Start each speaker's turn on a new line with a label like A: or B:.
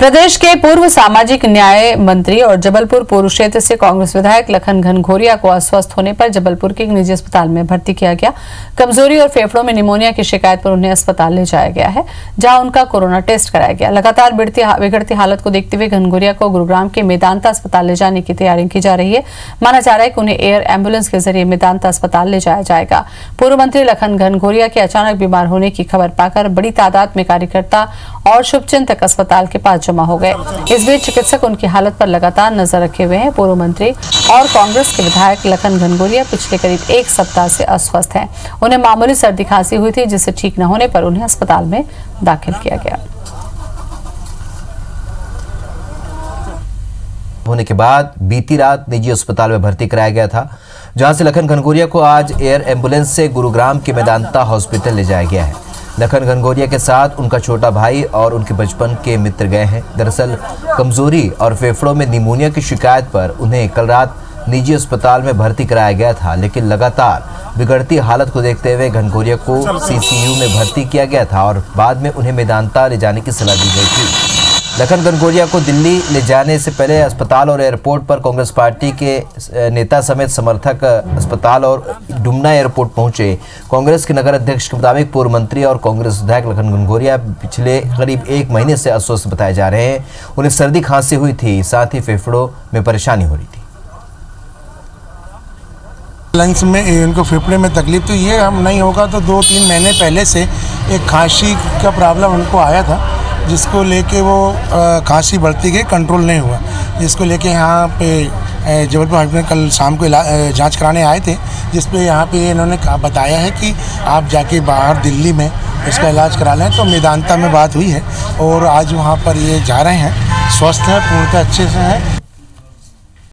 A: प्रदेश के पूर्व सामाजिक न्याय मंत्री और जबलपुर पूर्व क्षेत्र से कांग्रेस विधायक लखन घनघोरिया को अस्वस्थ होने पर जबलपुर के एक निजी अस्पताल में भर्ती किया गया। कमजोरी और फेफड़ों में निमोनिया की शिकायत पर उन्हें अस्पताल ले जाया गया है, जहां उनका कोरोना टेस्ट कराया गया। लगातार बिगड़ती हालत को देखते हुए घनघोरिया को गुरुग्राम के मेदांता अस्पताल ले जाने की तैयारी की जा रही है। माना जा रहा है कि उन्हें एयर एम्बुलेंस के जरिए मेदांता अस्पताल ले जाया जाएगा। पूर्व मंत्री लखन घनघोरिया के अचानक बीमार होने की खबर पाकर बड़ी तादाद में कार्यकर्ता और शुभचिंतक अस्पताल के पास जमा हो गए। इस बीच चिकित्सक उनकी हालत पर लगातार नजर रखे हुए हैं। पूर्व मंत्री और कांग्रेस के विधायक लखन घनघोरिया पिछले करीब एक सप्ताह से अस्वस्थ हैं। उन्हें मामूली सर्दी खांसी हुई थी, जिससे ठीक न होने पर उन्हें अस्पताल में दाखिल किया गया।
B: होने के बाद बीती रात निजी अस्पताल में भर्ती कराया गया था, जहां से लखन घनघोरिया को आज एयर एम्बुलेंस से गुरुग्राम के मेदांता हॉस्पिटल ले जाया गया है। लखन घनघोरिया के साथ उनका छोटा भाई और उनके बचपन के मित्र गए हैं। दरअसल कमजोरी और फेफड़ों में निमोनिया की शिकायत पर उन्हें कल रात निजी अस्पताल में भर्ती कराया गया था, लेकिन लगातार बिगड़ती हालत को देखते हुए घनघोरिया को सीसीयू में भर्ती किया गया था और बाद में उन्हें मेदांता ले जाने की सलाह दी गई थी। लखन घनघोरिया को दिल्ली ले जाने से पहले अस्पताल और एयरपोर्ट पर कांग्रेस पार्टी के नेता समेत समर्थक अस्पताल और डुमना एयरपोर्ट पहुंचे। कांग्रेस के नगर अध्यक्ष के मुताबिक पूर्व मंत्री और कांग्रेस विधायक लखन घनघोरिया पिछले करीब एक महीने से अस्वस्थ बताए जा रहे हैं। उन्हें सर्दी खांसी हुई थी, साथ ही फेफड़ों में परेशानी हो रही थी।
C: लंग्स में इनको फेफड़े में तकलीफ, तो ये हम नहीं होगा तो 2-3 महीने पहले से एक खांसी का प्रॉब्लम उनको आया था, जिसको लेके वो खांसी बढ़ती गई, कंट्रोल नहीं हुआ, जिसको लेके यहाँ पे जबलपुर हॉस्पिटल में कल शाम को जांच कराने आए थे, जिस पे यहाँ पे इन्होंने बताया है कि आप जाके बाहर दिल्ली में इसका इलाज करा लें। तो मेदांता में बात हुई है और आज वहाँ पर ये जा रहे हैं, स्वस्थ हैं, पूर्णतः अच्छे से हैं।